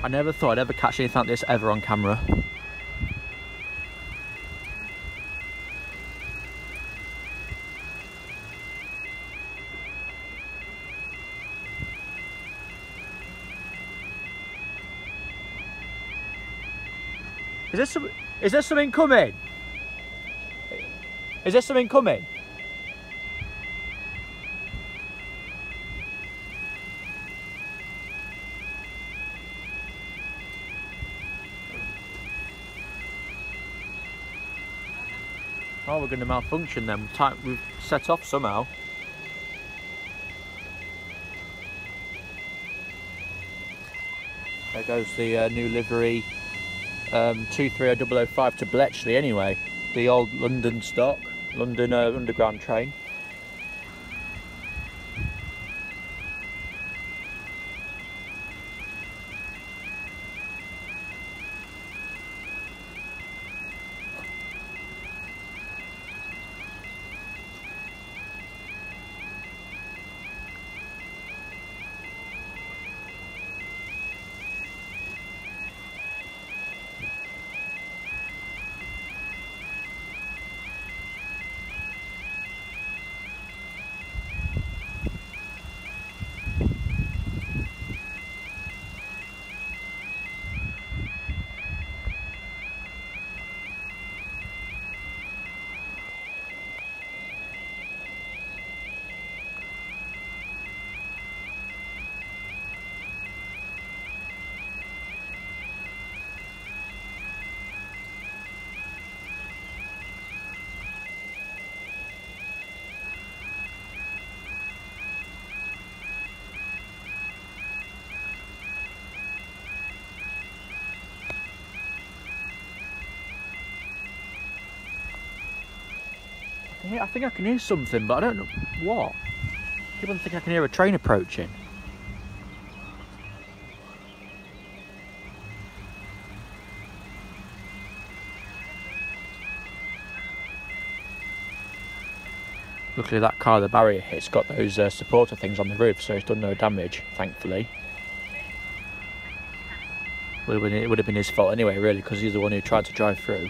I never thought I'd ever catch anything like this ever on camera. Is there something coming? Is there something coming? Oh, we're going to malfunction then. We've set off somehow. There goes the new livery 23005 to Bletchley anyway. The old London stock, London Underground train. I think I can hear something, but I don't know what. People think I can hear a train approaching. Luckily that car the barrier hit's got those supporter things on the roof, so it's done no damage, thankfully. It would have been his fault anyway, really, because he's the one who tried to drive through.